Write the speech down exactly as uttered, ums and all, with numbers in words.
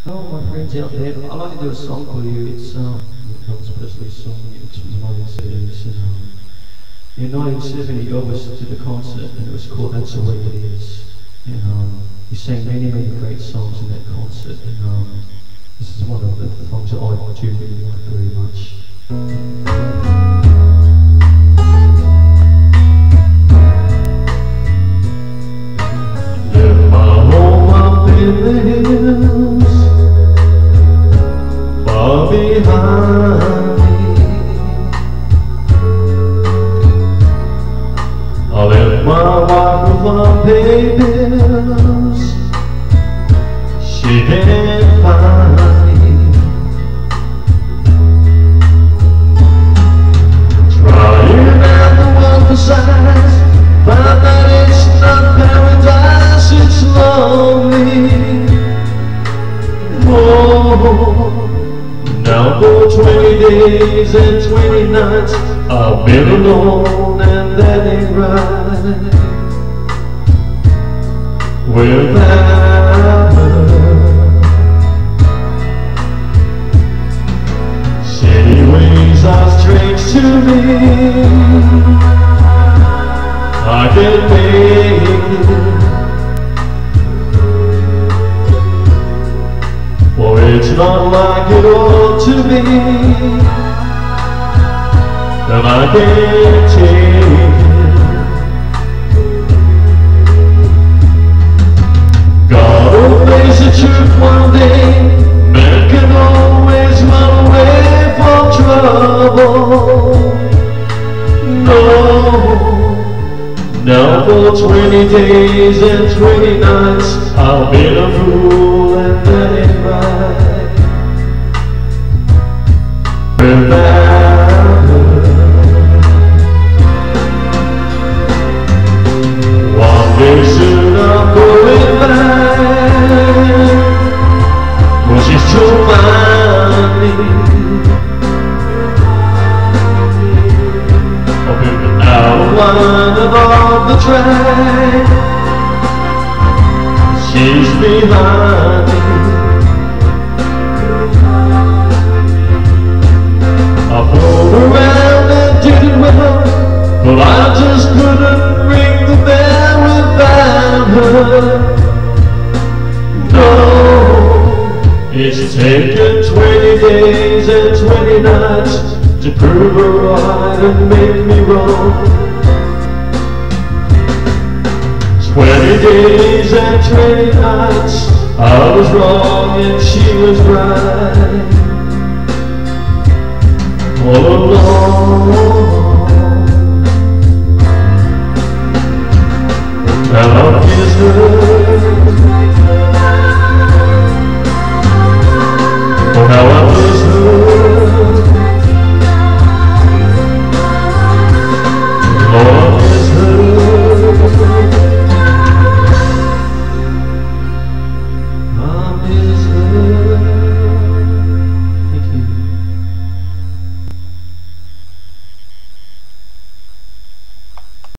Oh, my friends out there, I'd like to do a song for you. It's um, Elvis Presley's song. It's from the nineteen seventies. And, um, in nineteen seventy, Elvis did a concert, and it was called "That's the Way It Is." And um, he sang many, many great songs in that concert. And um, this is one of the songs that I do really like very much. Left my home up in the hills, far behind me. I left my wife with unpaid bills. She can't find me. Trying out the world for size, find that it's not paradise, it's lonely. Oh, now for twenty days and twenty nights I've been alone, and that ain't right. Without her, city ways are strange to me. I can make it, for it's not like it ought to be, and I can't take it. Gotta face the truth one day, man can always run away from trouble. No, now for twenty days and twenty nights I've been a fool, and that ain't right. Without her, one day soon I'm going back, well she's too funny. I've been out of line and off the track, she's behind me. I pulled around and did it well, but I just couldn't ring the bell without her. No, it's taken twenty days and twenty nights to prove her right and make me wrong. Twenty days and twenty nights I was wrong and she was right. All along